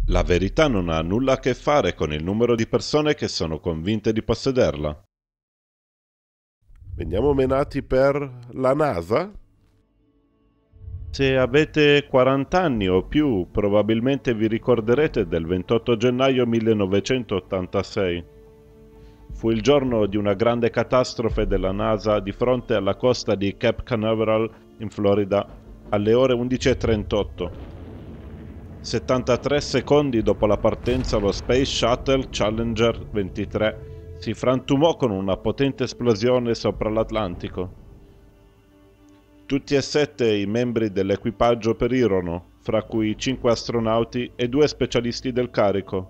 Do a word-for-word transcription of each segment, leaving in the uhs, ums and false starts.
La verità non ha nulla a che fare con il numero di persone che sono convinte di possederla. Veniamo menati per la NASA? Se avete quaranta anni o più, probabilmente vi ricorderete del ventotto gennaio millenovecentottantasei. Fu il giorno di una grande catastrofe della NASA di fronte alla costa di Cape Canaveral in Florida alle ore undici e trentotto. settantatré secondi dopo la partenza lo Space Shuttle Challenger ventitré si frantumò con una potente esplosione sopra l'Atlantico. Tutti e sette i membri dell'equipaggio perirono, fra cui cinque astronauti e due specialisti del carico.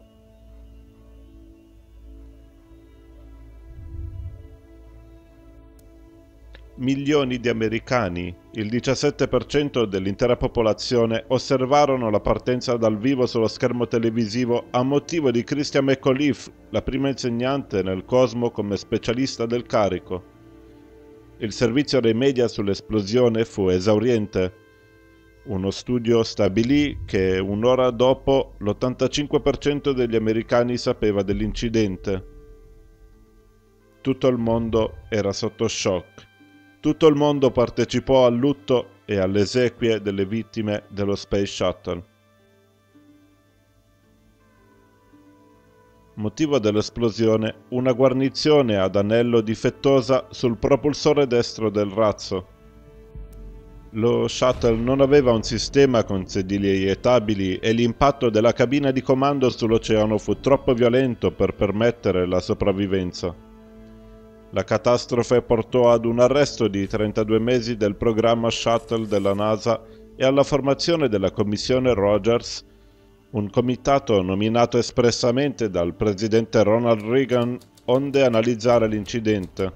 Milioni di americani, il diciassette per cento dell'intera popolazione, osservarono la partenza dal vivo sullo schermo televisivo a motivo di Christian McAuliffe, la prima insegnante nel cosmo come specialista del carico. Il servizio dei media sull'esplosione fu esauriente. Uno studio stabilì che un'ora dopo l'ottantacinque per cento degli americani sapeva dell'incidente. Tutto il mondo era sotto shock. Tutto il mondo partecipò al lutto e alle esequie delle vittime dello Space Shuttle. Motivo dell'esplosione: una guarnizione ad anello difettosa sul propulsore destro del razzo. Lo shuttle non aveva un sistema con sedili eietabili e l'impatto della cabina di comando sull'oceano fu troppo violento per permettere la sopravvivenza. La catastrofe portò ad un arresto di trentadue mesi del programma Shuttle della NASA e alla formazione della Commissione Rogers, un comitato nominato espressamente dal presidente Ronald Reagan onde analizzare l'incidente.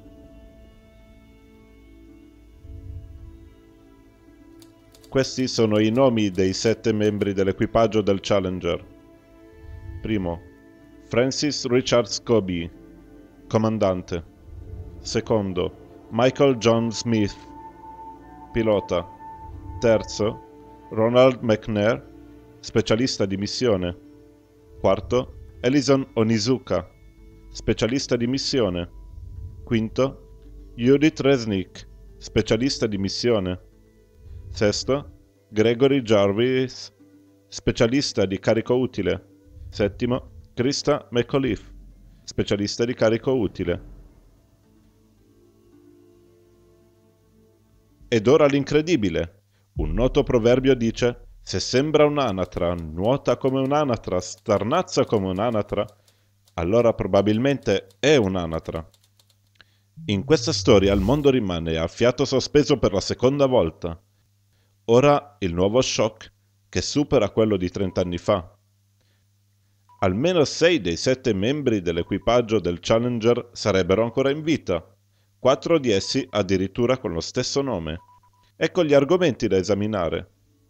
Questi sono i nomi dei sette membri dell'equipaggio del Challenger. Primo, Francis Richard Scobie, comandante. Secondo, Michael John Smith, pilota. Terzo, Ronald McNair, specialista di missione. Quarto, Ellison Onizuka, specialista di missione. Quinto, Judith Resnick, specialista di missione. Sesto, Gregory Jarvis, specialista di carico utile. Settimo, Krista McAuliffe, specialista di carico utile. Ed ora l'incredibile. Un noto proverbio dice: se sembra un'anatra, nuota come un'anatra, starnazza come un'anatra, allora probabilmente è un'anatra. In questa storia il mondo rimane a fiato sospeso per la seconda volta. Ora il nuovo shock, che supera quello di trent'anni fa. Almeno sei dei sette membri dell'equipaggio del Challenger sarebbero ancora in vita, quattro di essi addirittura con lo stesso nome. Ecco gli argomenti da esaminare.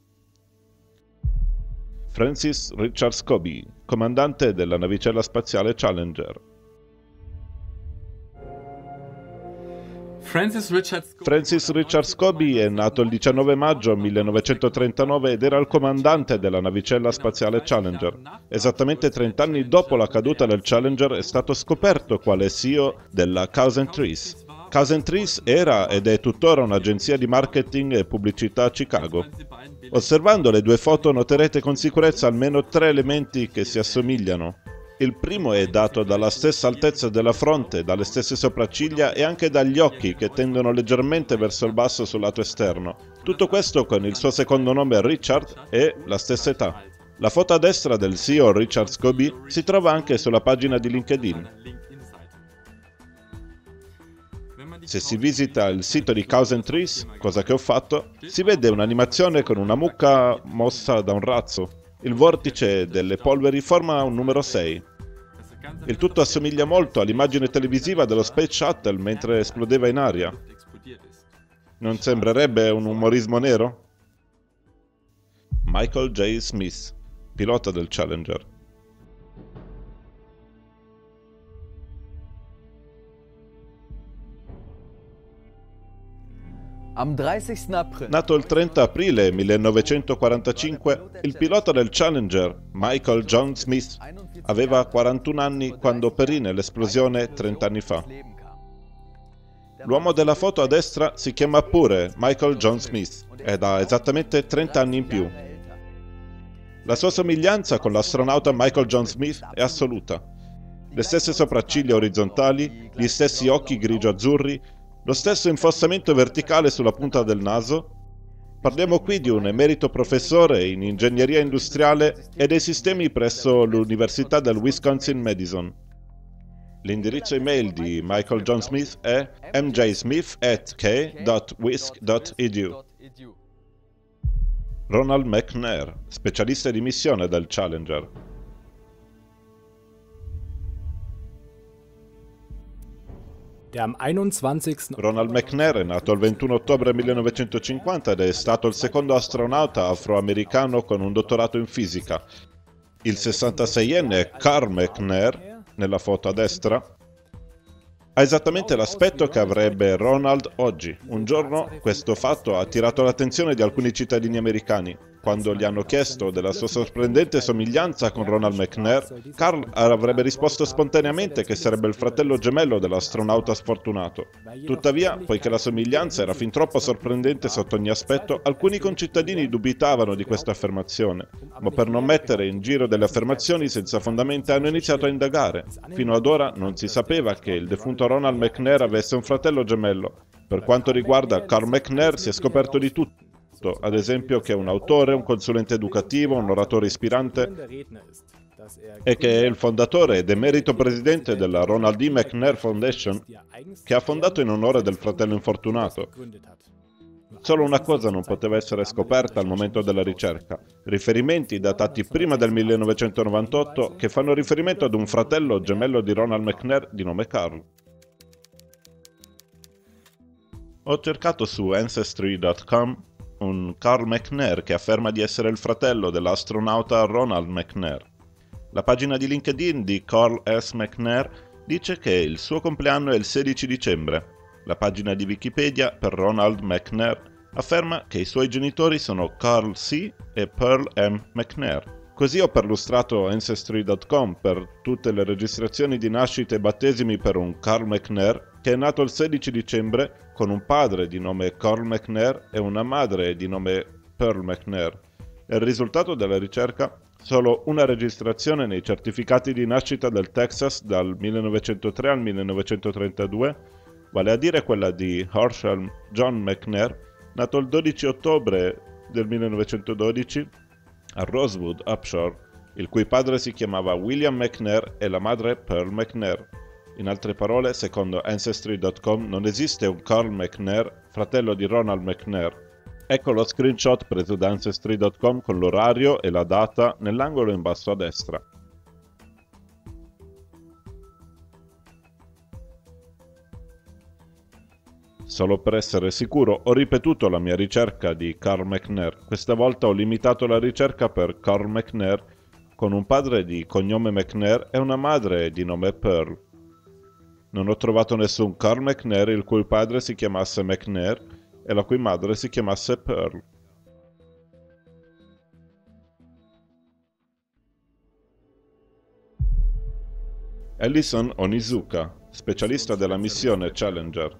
Francis Richard Scobie, comandante della navicella spaziale Challenger. Francis Richard Scobie, Francis Richard Scobie è nato il diciannove maggio millenovecentotrentanove ed era il comandante della navicella spaziale Challenger. Esattamente trent'anni dopo la caduta del Challenger è stato scoperto quale C E O della Cousins Trees. Cousins Trees era ed è tuttora un'agenzia di marketing e pubblicità a Chicago. Osservando le due foto noterete con sicurezza almeno tre elementi che si assomigliano. Il primo è dato dalla stessa altezza della fronte, dalle stesse sopracciglia e anche dagli occhi che tendono leggermente verso il basso sul lato esterno. Tutto questo con il suo secondo nome Richard e la stessa età. La foto a destra del C E O Richard Scobie si trova anche sulla pagina di LinkedIn. Se si visita il sito di Cousins Trees, cosa che ho fatto, si vede un'animazione con una mucca mossa da un razzo. Il vortice delle polveri forma un numero sei. Il tutto assomiglia molto all'immagine televisiva dello Space Shuttle mentre esplodeva in aria. Non sembrerebbe un umorismo nero? Michael J. Smith, pilota del Challenger. Nato il trenta aprile millenovecentoquarantacinque, il pilota del Challenger, Michael John Smith, aveva quarantuno anni quando perì nell'esplosione trenta anni fa. L'uomo della foto a destra si chiama pure Michael John Smith ed ha esattamente trenta anni in più. La sua somiglianza con l'astronauta Michael John Smith è assoluta. Le stesse sopracciglia orizzontali, gli stessi occhi grigio-azzurri, lo stesso infossamento verticale sulla punta del naso. Parliamo qui di un emerito professore in ingegneria industriale e dei sistemi presso l'Università del Wisconsin-Madison. L'indirizzo email di Michael John Smith è m j smith at k dot wisc dot e d u. Ronald McNair, specialista di missione del Challenger. Ronald McNair è nato il ventuno ottobre millenovecentocinquanta ed è stato il secondo astronauta afroamericano con un dottorato in fisica. Il sessantaseienne Carl McNair, nella foto a destra, ha esattamente l'aspetto che avrebbe Ronald oggi. Un giorno questo fatto ha attirato l'attenzione di alcuni cittadini americani. Quando gli hanno chiesto della sua sorprendente somiglianza con Ronald McNair, Carl avrebbe risposto spontaneamente che sarebbe il fratello gemello dell'astronauta sfortunato. Tuttavia, poiché la somiglianza era fin troppo sorprendente sotto ogni aspetto, alcuni concittadini dubitavano di questa affermazione, ma per non mettere in giro delle affermazioni senza fondamento hanno iniziato a indagare. Fino ad ora non si sapeva che il defunto Ronald McNair avesse un fratello gemello. Per quanto riguarda Carl McNair si è scoperto di tutto. Ad esempio che è un autore, un consulente educativo, un oratore ispirante e che è il fondatore ed emerito presidente della Ronald E. McNair Foundation, che ha fondato in onore del fratello infortunato. Solo una cosa non poteva essere scoperta al momento della ricerca: riferimenti datati prima del millenovecentonovantotto che fanno riferimento ad un fratello gemello di Ronald McNair di nome Carl. Ho cercato su ancestry punto com un Carl McNair che afferma di essere il fratello dell'astronauta Ronald McNair. La pagina di LinkedIn di Carl S. McNair dice che il suo compleanno è il sedici dicembre. La pagina di Wikipedia per Ronald McNair afferma che i suoi genitori sono Carl C. e Pearl M. McNair. Così ho perlustrato ancestry punto com per tutte le registrazioni di nascite e battesimi per un Carl McNair che è nato il sedici dicembre con un padre di nome Carl McNair e una madre di nome Pearl McNair. Il risultato della ricerca: solo una registrazione nei certificati di nascita del Texas dal millenovecentotre al millenovecentotrentadue, vale a dire quella di Herschel John McNair, nato il dodici ottobre del millenovecentododici a Rosewood, Upshur, il cui padre si chiamava William McNair e la madre Pearl McNair. In altre parole, secondo ancestry punto com non esiste un Carl McNair, fratello di Ronald McNair. Ecco lo screenshot preso da ancestry punto com con l'orario e la data nell'angolo in basso a destra. Solo per essere sicuro ho ripetuto la mia ricerca di Carl McNair. Questa volta ho limitato la ricerca per Carl McNair con un padre di cognome McNair e una madre di nome Pearl. Non ho trovato nessun Carl McNair il cui padre si chiamasse McNair e la cui madre si chiamasse Pearl. Ellison Onizuka, specialista della missione Challenger.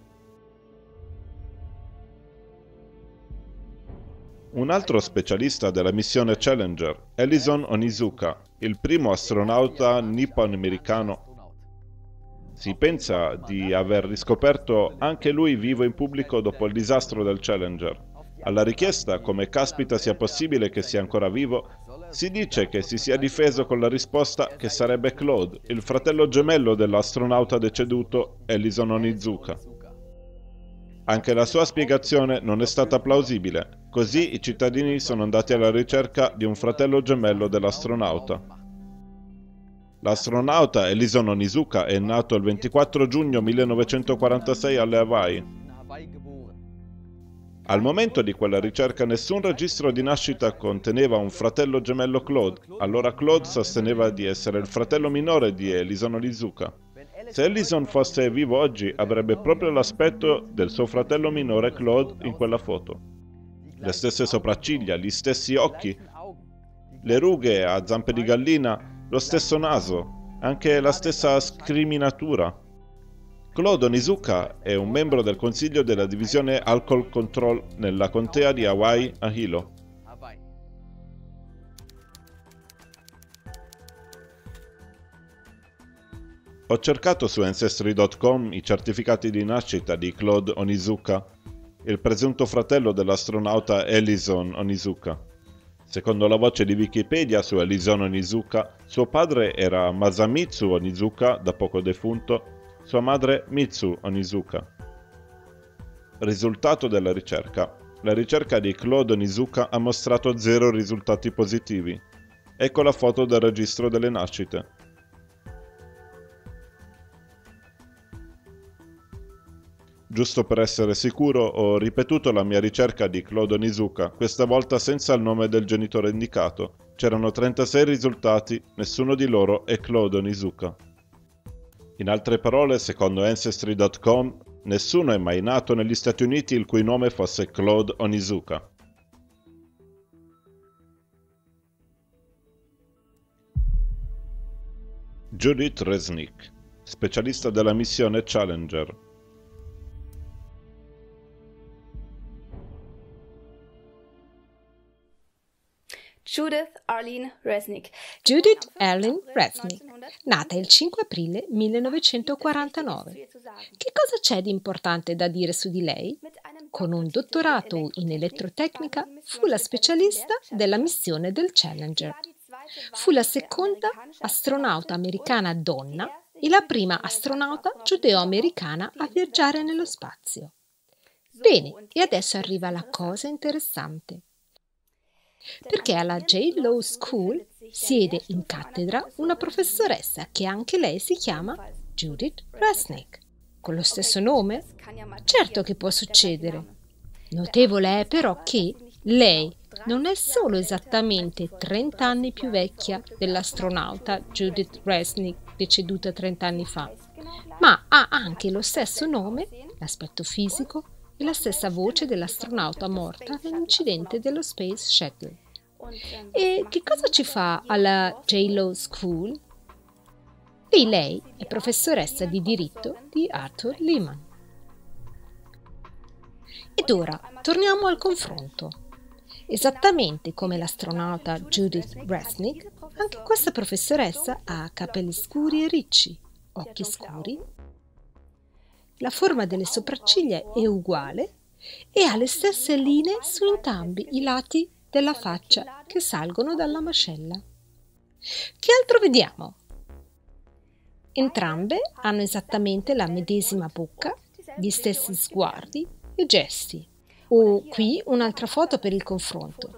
Un altro specialista della missione Challenger, Ellison Onizuka, il primo astronauta nippon-americano. Si pensa di aver riscoperto anche lui vivo in pubblico dopo il disastro del Challenger. Alla richiesta come caspita sia possibile che sia ancora vivo, si dice che si sia difeso con la risposta che sarebbe Claude, il fratello gemello dell'astronauta deceduto Ellison Onizuka. Anche la sua spiegazione non è stata plausibile, così i cittadini sono andati alla ricerca di un fratello gemello dell'astronauta. L'astronauta Ellison Onizuka è nato il ventiquattro giugno millenovecentoquarantasei alle Hawaii. Al momento di quella ricerca nessun registro di nascita conteneva un fratello gemello Claude, allora Claude sosteneva di essere il fratello minore di Ellison Onizuka. Se Ellison fosse vivo oggi, avrebbe proprio l'aspetto del suo fratello minore Claude in quella foto. Le stesse sopracciglia, gli stessi occhi, le rughe a zampe di gallina, lo stesso naso, anche la stessa scriminatura. Claude Onizuka è un membro del consiglio della divisione Alcohol Control nella contea di Hawaii a Hilo. Ho cercato su Ancestry punto com i certificati di nascita di Claude Onizuka, il presunto fratello dell'astronauta Ellison Onizuka. Secondo la voce di Wikipedia su Ellison Onizuka, suo padre era Masamitsu Onizuka, da poco defunto, sua madre Mitsu Onizuka. Risultato della ricerca. La ricerca di Claude Onizuka ha mostrato zero risultati positivi. Ecco la foto del registro delle nascite. Giusto per essere sicuro, ho ripetuto la mia ricerca di Claude Onizuka, questa volta senza il nome del genitore indicato. C'erano trentasei risultati, nessuno di loro è Claude Onizuka. In altre parole, secondo Ancestry punto com, nessuno è mai nato negli Stati Uniti il cui nome fosse Claude Onizuka. Judith Resnik, specialista della missione Challenger. Judith Arlene Resnik. Judith Arlene Resnik, nata il cinque aprile millenovecentoquarantanove. Che cosa c'è di importante da dire su di lei? Con un dottorato in elettrotecnica fu la specialista della missione del Challenger. Fu la seconda astronauta americana donna e la prima astronauta giudeo-americana a viaggiare nello spazio. Bene, e adesso arriva la cosa interessante. Perché alla J. Lowe School siede in cattedra una professoressa che anche lei si chiama Judith Resnik, con lo stesso nome? Certo che può succedere. Notevole è però che lei non è solo esattamente trenta anni più vecchia dell'astronauta Judith Resnik deceduta trenta anni fa, ma ha anche lo stesso nome, l'aspetto fisico e la stessa voce dell'astronauta morta nell'incidente dello Space Shuttle. E che cosa ci fa alla J. Lowe School? E lei è professoressa di diritto di Arthur Lehman. Ed ora torniamo al confronto. Esattamente come l'astronauta Judith Resnik, anche questa professoressa ha capelli scuri e ricci, occhi scuri. La forma delle sopracciglia è uguale e ha le stesse linee su entrambi i lati della faccia che salgono dalla mascella. Che altro vediamo? Entrambe hanno esattamente la medesima bocca, gli stessi sguardi e gesti. O qui un'altra foto per il confronto.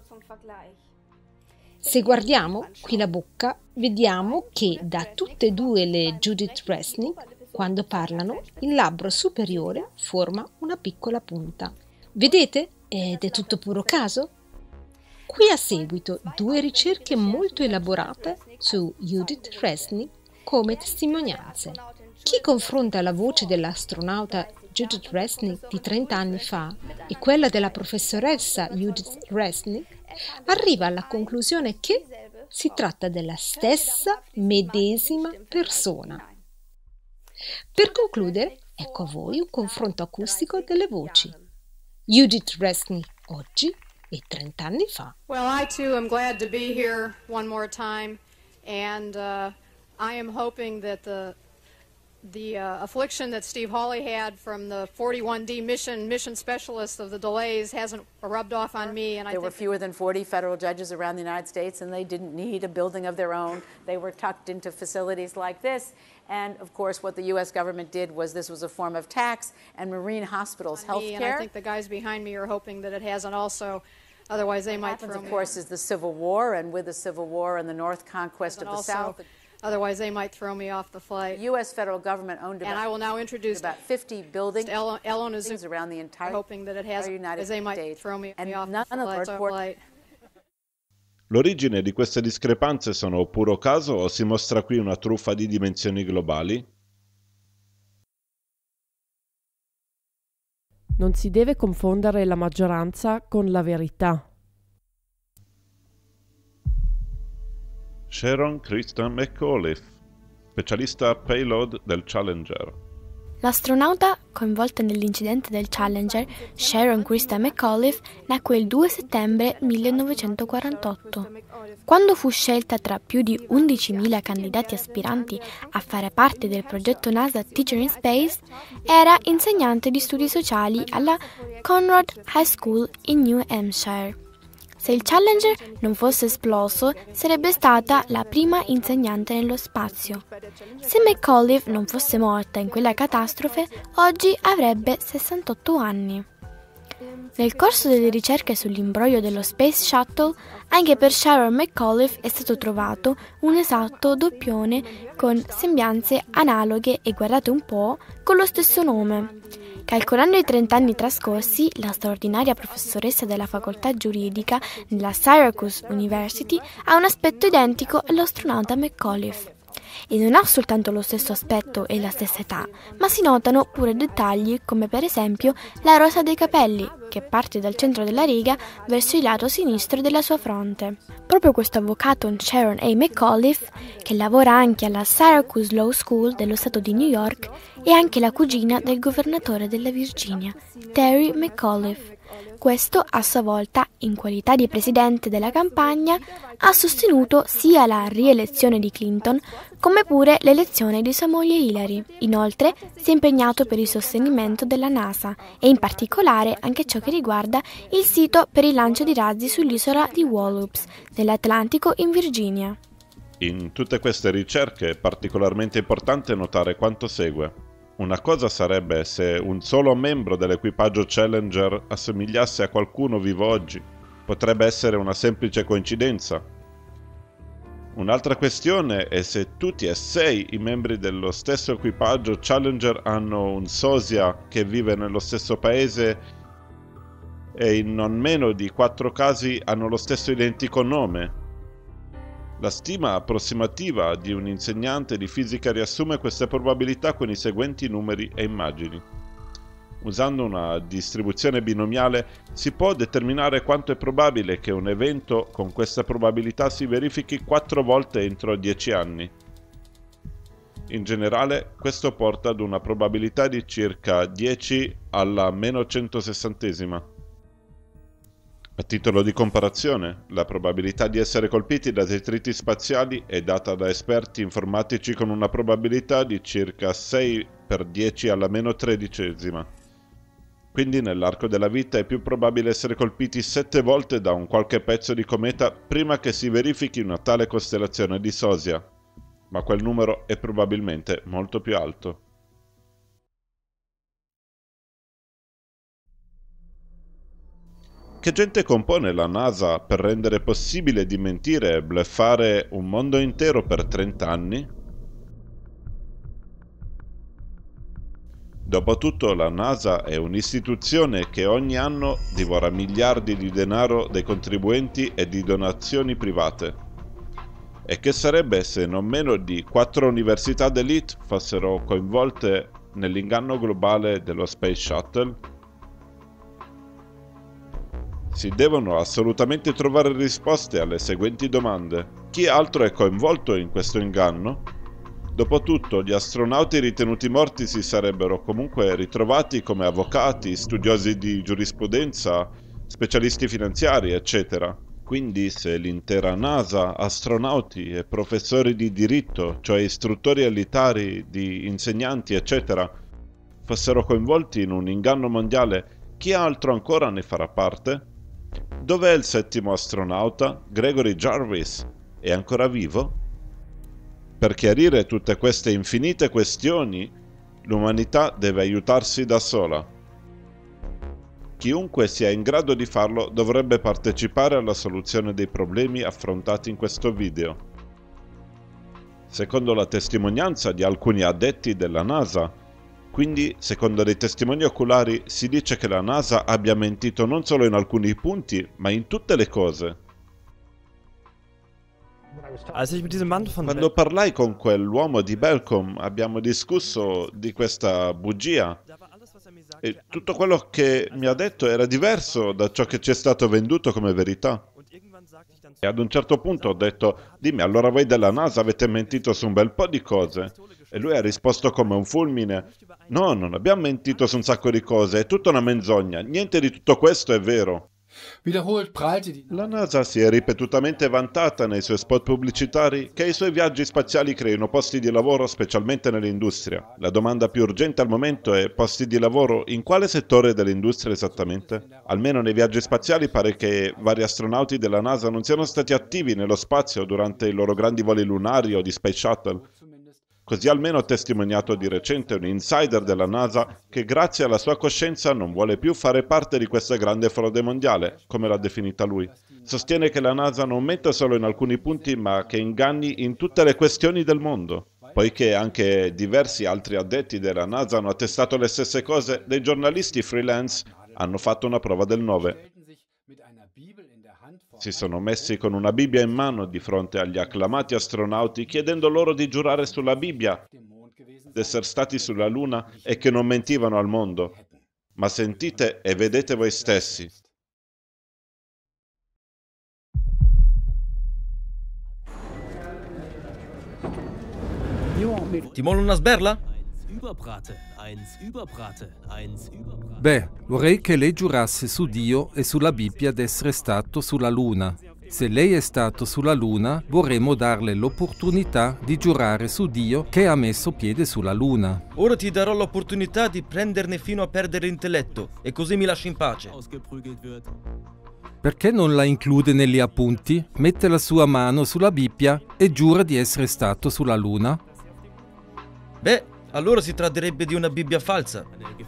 Se guardiamo qui la bocca, vediamo che da tutte e due le Judith Resnik, quando parlano, il labbro superiore forma una piccola punta. Vedete? Ed è tutto puro caso? Qui a seguito due ricerche molto elaborate su Judith Resnik come testimonianze. Chi confronta la voce dell'astronauta Judith Resnik di trenta anni fa e quella della professoressa Judith Resnik arriva alla conclusione che si tratta della stessa medesima persona. Per concludere, ecco a voi un confronto acustico delle voci. Judith Resnik oggi e trenta anni fa. Well, I too am glad to be here one more time, and uh, I am hoping that the the uh, affliction that Steve Hawley had from the forty-one D mission mission specialist of the delays hasn't rubbed off on me. And I there were fewer than forty federal judges around the United States, and they didn't need a building of their own. They were tucked into facilities like this. And of course, what the U S government did was this was a form of tax, and Marine Hospitals health care. And I think the guys behind me are hoping that it hasn't also. Otherwise, they might throw me. Of course, is the Civil War, and with the Civil War and the North conquest of the South. Otherwise, they might throw me off the flight. The U S federal government owned about, and I will now introduce about fifty buildings around the entire hoping that it has, United they might States. Throw me, and me off none the of flight, flight. L'origine di queste discrepanze sono puro caso o si mostra qui una truffa di dimensioni globali? Non si deve confondere la maggioranza con la verità. Sharon Krista McAuliffe, specialista payload del Challenger. L'astronauta coinvolta nell'incidente del Challenger, Sharon Krista McAuliffe, nacque il due settembre millenovecentoquarantotto. Quando fu scelta tra più di undicimila candidati aspiranti a fare parte del progetto NASA Teacher in Space, era insegnante di studi sociali alla Conrad High School in New Hampshire. Se il Challenger non fosse esploso, sarebbe stata la prima insegnante nello spazio. Se McAuliffe non fosse morta in quella catastrofe, oggi avrebbe sessantotto anni. Nel corso delle ricerche sull'imbroglio dello Space Shuttle, anche per Sharon McAuliffe è stato trovato un esatto doppione con sembianze analoghe e, guardate un po', con lo stesso nome. Calcolando i trenta anni trascorsi, la straordinaria professoressa della facoltà giuridica nella Syracuse University ha un aspetto identico all'astronauta McAuliffe. E non ha soltanto lo stesso aspetto e la stessa età, ma si notano pure dettagli come per esempio la rosa dei capelli, che parte dal centro della riga verso il lato sinistro della sua fronte. Proprio questo avvocato Sharon A. McAuliffe, che lavora anche alla Syracuse Law School dello stato di New York, è anche la cugina del governatore della Virginia, Terry McAuliffe. Questo, a sua volta, in qualità di presidente della campagna, ha sostenuto sia la rielezione di Clinton come pure l'elezione di sua moglie Hillary. Inoltre, si è impegnato per il sostenimento della NASA e in particolare anche ciò che riguarda il sito per il lancio di razzi sull'isola di Wallops, nell'Atlantico in Virginia. In tutte queste ricerche è particolarmente importante notare quanto segue. Una cosa sarebbe se un solo membro dell'equipaggio Challenger assomigliasse a qualcuno vivo oggi. Potrebbe essere una semplice coincidenza. Un'altra questione è se tutti e sei i membri dello stesso equipaggio Challenger hanno un sosia che vive nello stesso paese e in non meno di quattro casi hanno lo stesso identico nome. La stima approssimativa di un insegnante di fisica riassume queste probabilità con i seguenti numeri e immagini. Usando una distribuzione binomiale si può determinare quanto è probabile che un evento con questa probabilità si verifichi quattro volte entro dieci anni. In generale, questo porta ad una probabilità di circa dieci alla meno centosessantesima. A titolo di comparazione, la probabilità di essere colpiti da detriti spaziali è data da esperti informatici con una probabilità di circa sei per dieci alla meno tredicesima. Quindi nell'arco della vita è più probabile essere colpiti sette volte da un qualche pezzo di cometa prima che si verifichi una tale costellazione di sosia, ma quel numero è probabilmente molto più alto. Che gente compone la NASA per rendere possibile di mentire e bluffare un mondo intero per trenta anni? Dopotutto la NASA è un'istituzione che ogni anno divora miliardi di denaro dei contribuenti e di donazioni private. E che sarebbe se non meno di quattro università d'élite fossero coinvolte nell'inganno globale dello Space Shuttle? Si devono assolutamente trovare risposte alle seguenti domande. Chi altro è coinvolto in questo inganno? Dopotutto, gli astronauti ritenuti morti si sarebbero comunque ritrovati come avvocati, studiosi di giurisprudenza, specialisti finanziari, eccetera. Quindi, se l'intera NASA, astronauti e professori di diritto, cioè istruttori elitari di insegnanti, eccetera, fossero coinvolti in un inganno mondiale, chi altro ancora ne farà parte? Dov'è il settimo astronauta, Gregory Jarvis? È ancora vivo? Per chiarire tutte queste infinite questioni, l'umanità deve aiutarsi da sola. Chiunque sia in grado di farlo dovrebbe partecipare alla soluzione dei problemi affrontati in questo video. Secondo la testimonianza di alcuni addetti della NASA, quindi, secondo dei testimoni oculari, si dice che la NASA abbia mentito non solo in alcuni punti, ma in tutte le cose. Quando parlai con quell'uomo di Belcom, abbiamo discusso di questa bugia. E tutto quello che mi ha detto era diverso da ciò che ci è stato venduto come verità. E ad un certo punto ho detto, dimmi, allora voi della NASA avete mentito su un bel po' di cose? E lui ha risposto come un fulmine, no, non abbiamo mentito su un sacco di cose, è tutta una menzogna, niente di tutto questo è vero. La NASA si è ripetutamente vantata nei suoi spot pubblicitari che i suoi viaggi spaziali creino posti di lavoro specialmente nell'industria. La domanda più urgente al momento è posti di lavoro in quale settore dell'industria esattamente? Almeno nei viaggi spaziali pare che vari astronauti della NASA non siano stati attivi nello spazio durante i loro grandi voli lunari o di Space Shuttle. Così almeno ha testimoniato di recente un insider della NASA che grazie alla sua coscienza non vuole più fare parte di questa grande frode mondiale, come l'ha definita lui. Sostiene che la NASA non mente solo in alcuni punti, ma che inganni in tutte le questioni del mondo. Poiché anche diversi altri addetti della NASA hanno attestato le stesse cose, dei giornalisti freelance hanno fatto una prova del nove. Si sono messi con una Bibbia in mano di fronte agli acclamati astronauti chiedendo loro di giurare sulla Bibbia d'essere stati sulla Luna e che non mentivano al mondo. Ma sentite e vedete voi stessi. Ti mola una sberla? Beh, vorrei che lei giurasse su Dio e sulla Bibbia d'essere stato sulla Luna. Se lei è stato sulla Luna, vorremmo darle l'opportunità di giurare su Dio che ha messo piede sulla Luna. Ora ti darò l'opportunità di prenderne fino a perdere l'intelletto e così mi lasci in pace. Perché non la include negli appunti, mette la sua mano sulla Bibbia e giura di essere stato sulla Luna? Beh, allora si tratterebbe di una Bibbia falsa.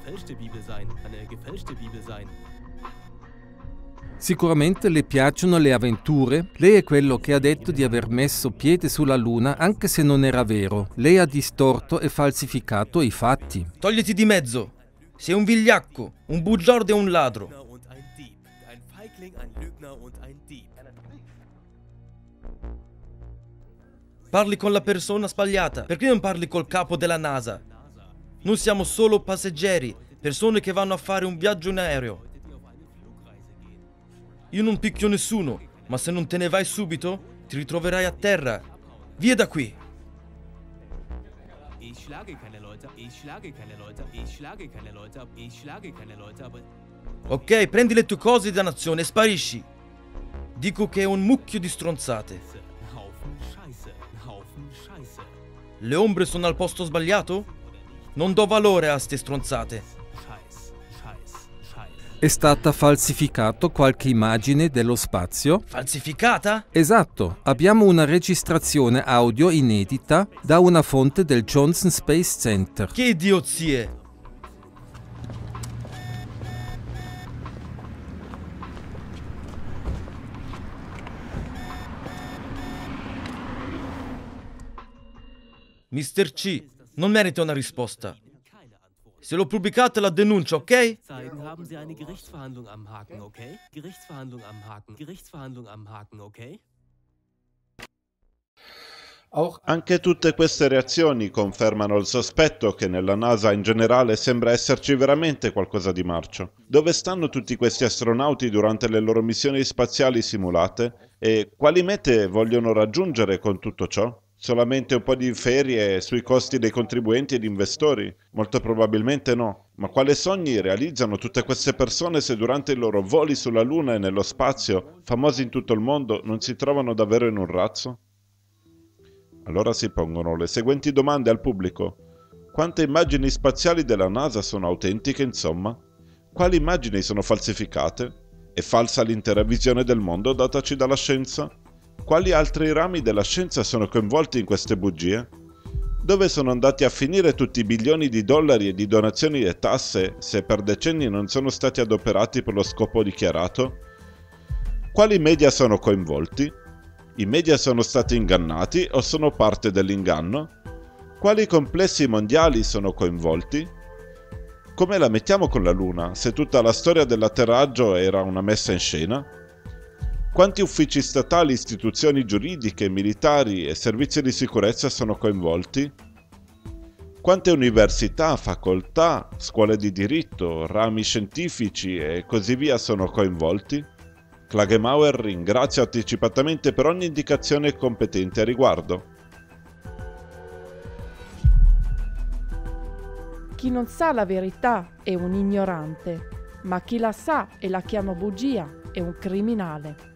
Sicuramente le piacciono le avventure. Lei è quello che ha detto di aver messo piede sulla Luna anche se non era vero. Lei ha distorto e falsificato i fatti. Togliti di mezzo. Sei un vigliacco, un bugiardo e un ladro. Parli con la persona sbagliata. Perché non parli col capo della NASA? Noi siamo solo passeggeri, persone che vanno a fare un viaggio in aereo. Io non picchio nessuno, ma se non te ne vai subito, ti ritroverai a terra. Via da qui. Ok, prendi le tue cose da nazione e sparisci. Dico che è un mucchio di stronzate. Le ombre sono al posto sbagliato? Non do valore a ste stronzate. È stata falsificata qualche immagine dello spazio? Falsificata? Esatto, abbiamo una registrazione audio inedita da una fonte del Johnson Space Center. Che idiozie! mister C, non merita una risposta. Se lo pubblicate la denuncia, ok? Anche tutte queste reazioni confermano il sospetto che nella NASA in generale sembra esserci veramente qualcosa di marcio. Dove stanno tutti questi astronauti durante le loro missioni spaziali simulate? E quali mete vogliono raggiungere con tutto ciò? Solamente un po' di ferie sui costi dei contribuenti ed investori? Molto probabilmente no. Ma quali sogni realizzano tutte queste persone se durante i loro voli sulla Luna e nello spazio, famosi in tutto il mondo, non si trovano davvero in un razzo? Allora si pongono le seguenti domande al pubblico. Quante immagini spaziali della NASA sono autentiche, insomma? Quali immagini sono falsificate? È falsa l'intera visione del mondo dataci dalla scienza? Quali altri rami della scienza sono coinvolti in queste bugie? Dove sono andati a finire tutti i bilioni di dollari e di donazioni e tasse se per decenni non sono stati adoperati per lo scopo dichiarato? Quali media sono coinvolti? I media sono stati ingannati o sono parte dell'inganno? Quali complessi mondiali sono coinvolti? Come la mettiamo con la Luna, se tutta la storia dell'atterraggio era una messa in scena? Quanti uffici statali, istituzioni giuridiche, militari e servizi di sicurezza sono coinvolti? Quante università, facoltà, scuole di diritto, rami scientifici e così via sono coinvolti? Klagemauer ringrazia anticipatamente per ogni indicazione competente a riguardo. Chi non sa la verità è un ignorante, ma chi la sa e la chiama bugia è un criminale.